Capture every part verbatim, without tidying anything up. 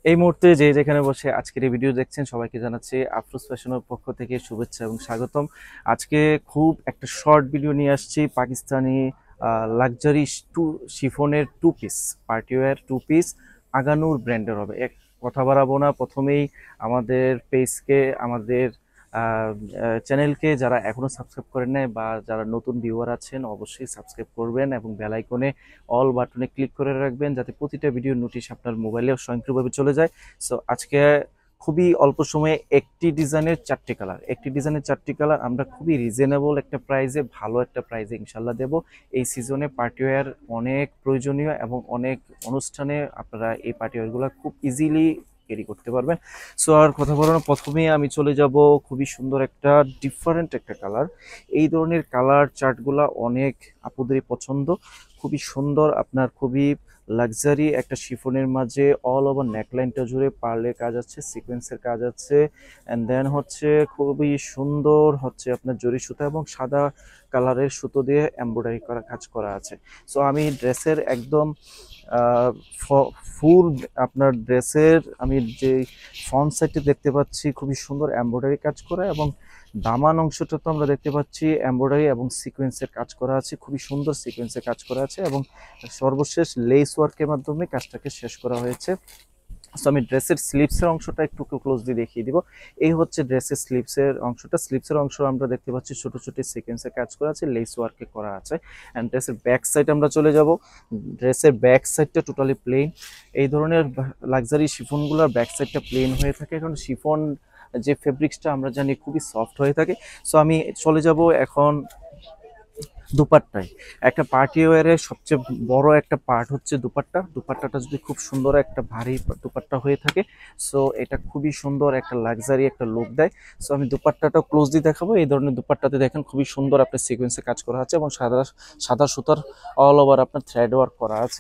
এই মুহূর্তে যে যেখানে বসে আজকের এই ভিডিও দেখছেন সবাইকে জানাচ্ছি আফরোজ ফ্যাশনের পক্ষ থেকে শুভেচ্ছা এবং স্বাগতম। আজকে খুব একটা শর্ট ভিডিও নিয়ে আসছি পাকিস্তানি লাক্সারি টু শিফনের two piece partywear two piece Agha Noor ব্র্যান্ডের হবে। এক কথা বাড়াবো না, প্রথমেই আমাদের পেজকে আমাদের চ্যানেলকে যারা এখনো সাবস্ক্রাইব করেন নাই বা যারা নতুন ভিউয়ার আছেন অবশ্যই সাবস্ক্রাইব করবেন এবং বেল আইকনে অল বাটনে ক্লিক করে রাখবেন যাতে প্রতিটা ভিডিও নোটিশ আপনার মোবাইলে স্বয়ংক্রিয়ভাবে চলে যায়। সো আজকে খুবই অল্প সময়ে একটি ডিজাইনের চারটি কালার একটি ডিজাইনের চারটি কালার আমরা খুবই রিজনেবল একটা প্রাইসে ভালো একটা প্রাইসে ইনশাল্লাহ দেব। এই সিজনে পার্টিওয়্যার অনেক প্রয়োজনীয় এবং অনেক অনুষ্ঠানে আপনারা এই পার্টিওয়্যারগুলো খুব ইজিলি ক্যারি করতে পারবেন। সো আর কথা বলো না, প্রথমেই আমি চলে যাব খুবই সুন্দর একটা ডিফারেন্ট একটা কালার। এই ধরনের কালার চার্টগুলা অনেক আপুদেরই পছন্দ, খুবই সুন্দর আপনার খুবই লাক্সারি একটা শিফনের মাঝে অল ওভার নেকলাইনটা জুড়ে পার্লের কাজ আছে, সিকোয়েন্সের কাজ আছে, অ্যান্ড দেন হচ্ছে খুবই সুন্দর হচ্ছে আপনার জরি সুতা এবং সাদা কালারের সুতো দিয়ে এমব্রয়ডারি করা কাজ করা আছে। সো আমি ড্রেসের একদম ফুল আপনার ড্রেসের আমি যে ফ্রন্ট সাইডে দেখতে পাচ্ছি খুবই সুন্দর এমব্রয়ডারি কাজ করা এবং দামান অংশটা তো আমরা দেখতে পাচ্ছি এমব্রয়ডারি এবং সিকোয়েন্সের কাজ করা আছে, খুবই সুন্দর সিকোয়েন্সের কাজ করা আছে এবং সর্বশেষ লেস ওয়ার্কের মাধ্যমে কাজটাকে শেষ করা হয়েছে। সো আমি ড্রেসের স্লিভসের অংশটা একটু ক্লোজলি দেখিয়ে দিব। এই হচ্ছে ড্রেসের স্লিভসের অংশটা। স্লিভসের অংশ আমরা দেখতে পাচ্ছি ছোট ছোট সিকোয়েন্সের কাজ করা আছে, লেস ওয়ার্কে করা আছে। অ্যান্ড ড্রেসের ব্যাক সাইড আমরা চলে যাব। ড্রেসের ব্যাক সাইডটা টোটালি প্লেন। এই ধরনের লাক্সারি শিফনগুলোর ব্যাক সাইডটা প্লেন হয়ে থাকে কারণ শিফন যে ফেব্রিক্সটা আমরা জানি খুবই সফট হয়ে থাকে। সো আমি চলে যাব এখন দুপাট্টায়। একটা পার্টি ওয়ারের সবচেয়ে বড় একটা পার্ট হচ্ছে দুপাট্টা। দুপাট্টাটা যদি খুব সুন্দর একটা ভারী দুপাট্টা হয়ে থাকে সো এটা খুবই সুন্দর একটা লাক্সারি একটা লুক দেয়। সো আমি দুপাট্টাটা ক্লোজলি দেখাবো। এই ধরনের দুপাট্টাতে দেখেন খুবই সুন্দর আপনার সিকোয়েন্সে কাজ করা আছে এবং সাদা সাদা সুতার অল ওভার আপনার থ্রেড ওয়ার্ক করা আছে।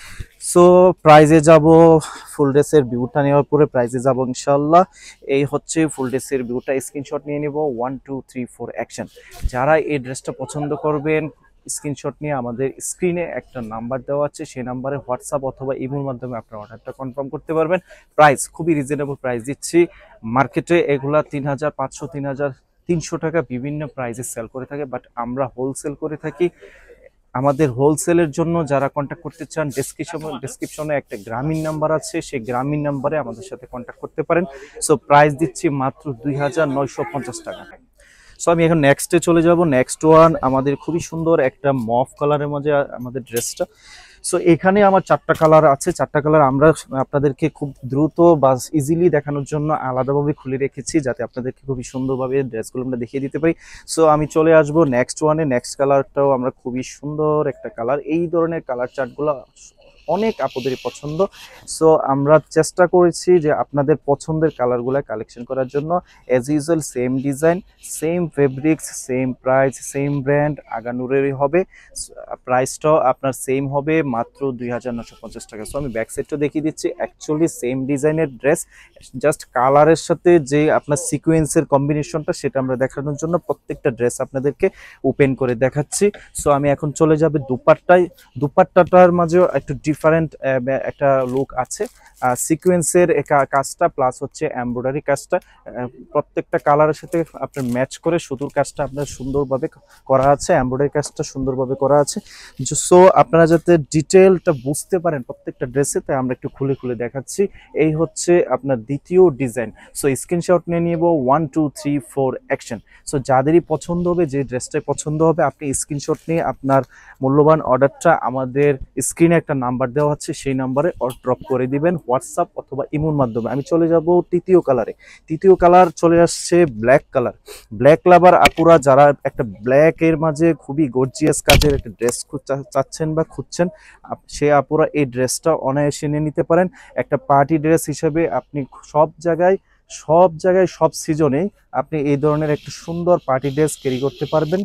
সো প্রাইজে যাব, ফুল ড্রেসের ভিউটা নেওয়ার পরে প্রাইজে যাব ইনশাল্লাহ। এই হচ্ছে ফুল ড্রেসের ভিউটা, স্ক্রিনশট নিয়ে নেব। One two three four action. যারা এই ড্রেসটা পছন্দ করবেন স্ক্রিনশট নিয়ে আমাদের স্ক্রিনে একটা নাম্বার দেওয়া আছে, সেই নাম্বারে হোয়াটসঅ্যাপ অথবা ইমের মাধ্যমে আপনার অর্ডারটা কনফার্ম করতে পারবেন। প্রাইস খুবই রিজনেবল প্রাইস দিচ্ছি। মার্কেটে এগুলা তিন হাজার পাঁচশো তিন হাজার তিনশো টাকা বিভিন্ন প্রাইসে সেল করে থাকে, বাট আমরা হোলসেল করে থাকি। আমাদের হোলসেলের জন্য যারা কন্ট্যাক্ট করতে চান ডেসক্রিপশন ডেসক্রিপশনে একটা গ্রামীণ নাম্বার আছে, সেই গ্রামীণ নাম্বারে আমাদের সাথে কন্ট্যাক্ট করতে পারেন। সো প্রাইস দিচ্ছি মাত্র দুই হাজার নয়শো পঞ্চাশ টাকা। সো আমি এখন নেক্সটে চলে যাব। নেক্সট ওয়ান আমাদের খুবই সুন্দর একটা মফ কালারের মধ্যে আমাদের ড্রেসটা। সো এখানে আমার চারটা কালার আছে, চারটা কালার আমরা আপনাদেরকে খুব দ্রুত বা ইজিলি দেখানোর জন্য আলাদাভাবে খুলে রেখেছি যাতে আপনাদেরকে খুবই সুন্দরভাবে ড্রেসগুলো আমরা দেখিয়ে দিতে পারি। সো আমি চলে আসব নেক্সট ওয়ানে। নেক্সট কালারটাও আমরা খুবই সুন্দর একটা কালার। এই ধরনের কালার চার্টগুলো অনেক আপনাদেরই পছন্দ। সো আমরা চেষ্টা করেছি যে আপনাদের পছন্দের কালারগুলো কালেকশন করার জন্য। As usual same design, same fabrics, same price, same brand Agha নূরেরই হবে। প্রাইসটাও আপনার সেম হবে মাত্র দুই হাজার নশো পঞ্চাশ টাকা। সো আমি ব্যাক সাইডটা দেখিয়ে দিচ্ছি, অ্যাকচুয়ালি সেম ডিজাইনের ড্রেস, জাস্ট কালারের সাথে যে আপনার সিকোয়েন্সের কম্বিনেশনটা সেটা আমরা দেখানোর জন্য প্রত্যেকটা ড্রেস আপনাদেরকে ওপেন করে দেখাচ্ছি। সো আমি এখন চলে যাবে দুপাট্টায়। দুপাট্টাটার মাঝেও একটু ডিফারেন্ট একটা লুক আছে, সিকোয়েন্সের কাজটা প্লাস হচ্ছে এমব্রয়ডারি কাজটা প্রত্যেকটা কালারের সাথে আপনার ম্যাচ করে সুতোর কাজটা আপনার সুন্দরভাবে করা আছে, এমব্রয়ডারি কাজটা সুন্দরভাবে করা আছে। সো আপনারা যাতে ডিটেলটা বুঝতে পারেন প্রত্যেকটা ড্রেসে, তাই আমরা একটু খুলে খুলে দেখাচ্ছি। এই হচ্ছে আপনার দ্বিতীয় ডিজাইন। সো স্ক্রিনশট নিয়ে নিব। One two three four action. So যাদেরই পছন্দ হবে, যে ড্রেসটাই পছন্দ হবে, আপনি স্ক্রিনশট নিয়ে আপনার মূল্যবান অর্ডারটা আমাদের স্ক্রিনে একটা নাম্বার দেওয়া আছে সেই নাম্বারে ড্রপ করে দিবেন হোয়াটসঅ্যাপ অথবা ইমোর মাধ্যমে। আমি চলে যাব তৃতীয় কালারে। তৃতীয় কালার চলে আসছে ব্ল্যাক কালার। ব্ল্যাক লাভার আপুরা যারা একটা ব্ল্যাক এর মাঝে খুবই গর্জিয়াস কাজের একটা ড্রেস চাচ্ছেন বা খুঁজছেন, সে আপুরা এই ড্রেসটা অনায়াসে নিয়ে নিতে পারেন। একটা পার্টি ড্রেস হিসেবে আপনি সব জায়গায় সব জায়গায় সব সিজনে আপনি এই ধরনের একটা সুন্দর পার্টি ড্রেস ক্যারি করতে পারবেন।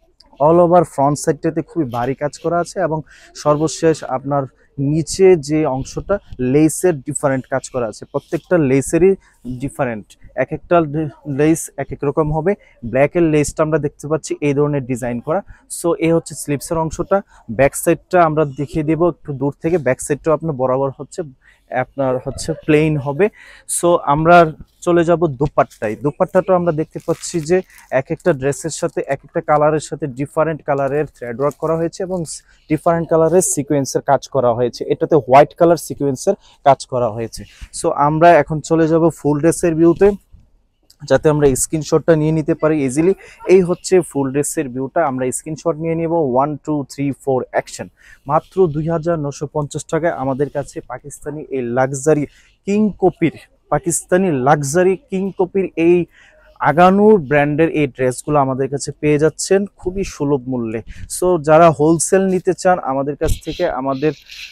অল ওভার ফ্রন্ট সাইডটাতে খুবই ভারী কাজ করা আছে এবং সর্বশেষ আপনার নিচে যে অংশটা লেসের ডিফারেন্ট কাজ করা আছে, প্রত্যেকটা লেসেরই ডিফারেন্ট, এক একটা লেস এক এক রকম হবে। ব্ল্যাকের লেসটা আমরা দেখতে পাচ্ছি এই ধরনের ডিজাইন করা। সো এই হচ্ছে স্লিপসের অংশটা। ব্যাক সাইডটা আমরা দেখিয়ে দেবো একটু দূর থেকে। ব্যাক সাইডটাও আপনার বরাবর হচ্ছে আপনার হচ্ছে প্লেন হবে। সো আমরা চলে যাব দুপাট্টায়। দুপাট্টাটা আমরা দেখতে পাচ্ছি যে এক একটা ড্রেসের সাথে এক একটা কালারের সাথে ডিফারেন্ট কালারের থ্রেড ওয়ার্ক করা হয়েছে এবং ডিফারেন্ট কালারের সিকোয়েন্সের কাজ করা হয়েছে। এটাতে হোয়াইট কালার সিকোয়েন্সের কাজ করা হয়েছে। সো আমরা এখন চলে যাব ফুল ড্রেসের ভিউতে, যাতে আমরা স্ক্রিনশটটা নিয়ে নিতে পারি ইজিলি। এই হচ্ছে ফুল ড্রেসের ভিউটা, আমরা স্ক্রিনশট নিয়ে নিব। One two three four action. মাত্র দুই হাজার নশো পঞ্চাশ টাকায় আমাদের কাছে পাকিস্তানি এই লাক্সারি কিং কপির পাকিস্তানি লাক্সারি কিং কপির এই আগানুর ব্র্যান্ডের এই ড্রেসগুলো আমাদের কাছে পেয়ে যাচ্ছেন খুবই সুলভ মূল্যে। সো যারা হোলসেল নিতে চান আমাদের কাছ থেকে, আমাদের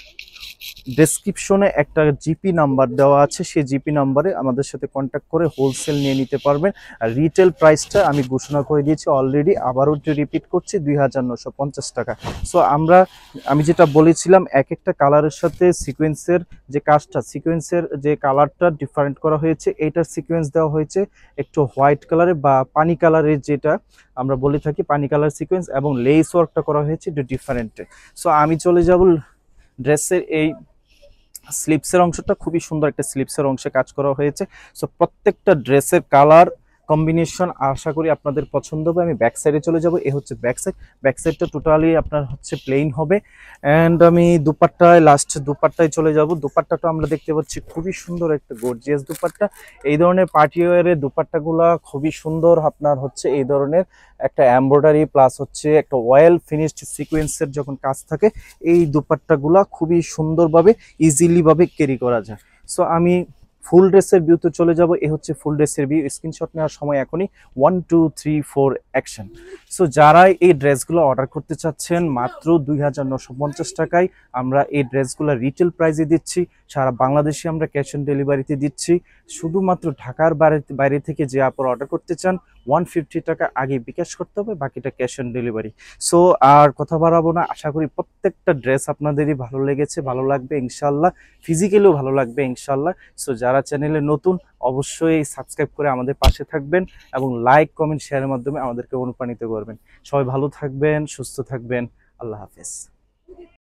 ডেসক্রিপশনে একটা জিপি নাম্বার দেওয়া আছে, সেই জিপি নাম্বারে আমাদের সাথে কন্ট্যাক্ট করে হোলসেল নিয়ে নিতে পারবেন। আর রিটেল প্রাইসটা আমি ঘোষণা করে দিয়েছি অলরেডি, আবারও রিপিট করছি, দুই হাজার নশো পঞ্চাশ টাকা। সো আমরা আমি যেটা বলেছিলাম এক একটা কালারের সাথে সিকোয়েন্সের যে কাজটা, সিকোয়েন্সের যে কালারটা ডিফারেন্ট করা হয়েছে, এইটার সিকোয়েন্স দেওয়া হয়েছে একটু হোয়াইট কালারে বা পানি কালারের, যেটা আমরা বলে থাকি পানি কালার সিকোয়েন্স, এবং লেস ওয়ার্কটা করা হয়েছে একটু ডিফারেন্টে। সো আমি চলে যাব ড্রেসের এই স্লিপসের অংশটা, খুবই সুন্দর একটা স্লিপসের অংশে কাজ করা হয়েছে। সো প্রত্যেকটা ড্রেসের কালার কম্বিনেশন আশা করি আপনাদের পছন্দ হবে। আমি ব্যাক সাইডে চলে যাব। এ হচ্ছে ব্যাক সাইড। ব্যাক সাইডটা টোটালি আপনার হচ্ছে প্লেন হবে। অ্যান্ড আমি দুপাট্টায় লাস্ট দুপাট্টায় চলে যাব। দুপাট্টাটা আমরা দেখতে পাচ্ছি খুবই সুন্দর একটা গর্জিয়াস দুপাট্টা। এই ধরনের পার্টি ওয়্যারের দুপাট্টাগুলা খুবই সুন্দর। আপনার হচ্ছে এই ধরনের একটা এমব্রয়ডারি প্লাস হচ্ছে একটা ওয়েল ফিনিশড সিকোয়েন্সের যখন কাজ থাকে, এই দুপাট্টাগুলা খুবই সুন্দরভাবে ইজিলি ভাবে ক্যারি করা যায়। সো আমি ফুল ড্রেসের ভিউতে চলে যাব। এ হচ্ছে ফুল ড্রেসের ভিউ। স্ক্রিনশট নেওয়ার সময় এখনই। One two three four action. So যারা এই ড্রেসগুলো অর্ডার করতে চাচ্ছেন মাত্র দুই হাজার নশো পঞ্চাশ টাকায় আমরা এই ড্রেসগুলো রিটেল প্রাইসে দিচ্ছি। সারা বাংলাদেশে আমরা ক্যাশ অন ডেলিভারিতে দিচ্ছি। শুধুমাত্র ঢাকার বাইরে বাইরে থেকে যে আপনারা অর্ডার করতে চান ওয়ান ফিফটি টাকা আগে বিকাশ করতে হবে, বাকিটা ক্যাশ অন ডেলিভারি। সো আর কথা বাড়াবো না, আশা করি প্রত্যেকটা ড্রেস আপনাদেরই ভালো লেগেছে, ভালো লাগবে ইনশাল্লাহ, ফিজিক্যালিও ভালো লাগবে ইনশাল্লাহ। সো যারা চ্যানেলে নতুন অবশ্যই সাবস্ক্রাইব করে আমাদের পাশে থাকবেন এবং লাইক কমেন্ট শেয়ারের মাধ্যমে আমাদেরকে অনুপ্রাণিত করবেন। সবাই ভালো থাকবেন, সুস্থ থাকবেন। আল্লাহ হাফেজ।